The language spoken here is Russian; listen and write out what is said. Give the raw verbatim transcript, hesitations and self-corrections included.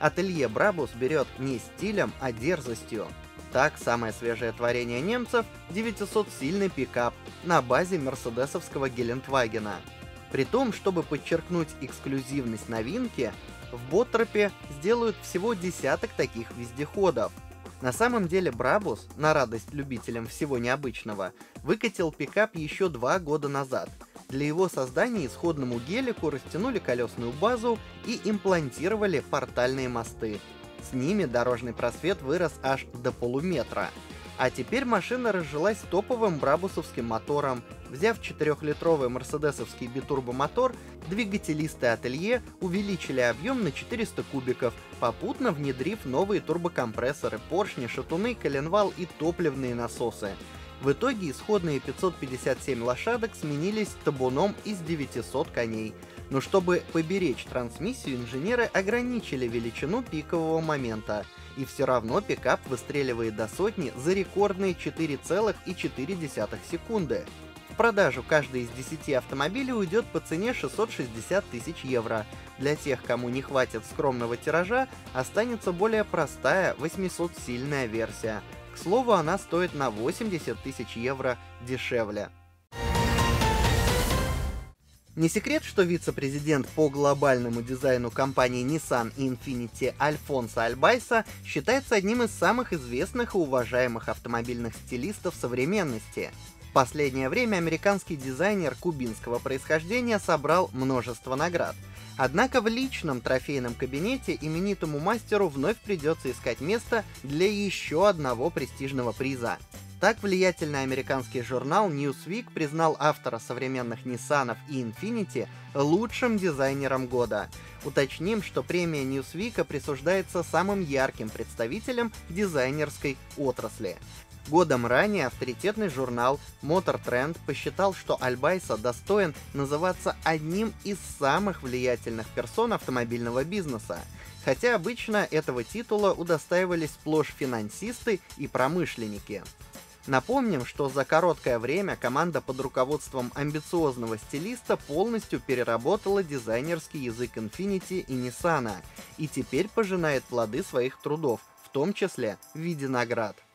Ателье Брабус берет не стилем, а дерзостью. Так, самое свежее творение немцев — девятисотсильный пикап на базе мерседесовского Гелендвагена. При том, чтобы подчеркнуть эксклюзивность новинки, в Боттропе сделают всего десяток таких вездеходов. На самом деле Брабус, на радость любителям всего необычного, выкатил пикап еще два года назад. Для его создания исходному гелику растянули колесную базу и имплантировали портальные мосты. С ними дорожный просвет вырос аж до полуметра. А теперь машина разжилась топовым брабусовским мотором. Взяв четырехлитровый мерседесовский битурбомотор, двигателисты Ателье увеличили объем на четыреста кубиков, попутно внедрив новые турбокомпрессоры, поршни, шатуны, коленвал и топливные насосы. В итоге исходные пятьсот пятьдесят семь лошадок сменились табуном из девятисот коней. Но чтобы поберечь трансмиссию, инженеры ограничили величину пикового момента. И все равно пикап выстреливает до сотни за рекордные четыре целых четыре десятых секунды. В продажу каждый из десяти автомобилей уйдет по цене шестьсот шестьдесят тысяч евро. Для тех, кому не хватит скромного тиража, останется более простая восьмисотсильная версия. К слову, она стоит на восемьдесят тысяч евро дешевле. Не секрет, что вице-президент по глобальному дизайну компании Nissan и Infiniti Альфонсо Альбайса считается одним из самых известных и уважаемых автомобильных стилистов современности. В последнее время американский дизайнер кубинского происхождения собрал множество наград. Однако в личном трофейном кабинете именитому мастеру вновь придется искать место для еще одного престижного приза. Так, влиятельный американский журнал Newsweek признал автора современных Ниссанов и Infiniti лучшим дизайнером года. Уточним, что премия Newsweek присуждается самым ярким представителям дизайнерской отрасли. Годом ранее авторитетный журнал Motor Trend посчитал, что Альбайса достоин называться одним из самых влиятельных персон автомобильного бизнеса, хотя обычно этого титула удостаивались сплошь финансисты и промышленники. Напомним, что за короткое время команда под руководством амбициозного стилиста полностью переработала дизайнерский язык Infiniti и Nissan, и теперь пожинает плоды своих трудов, в том числе в виде наград.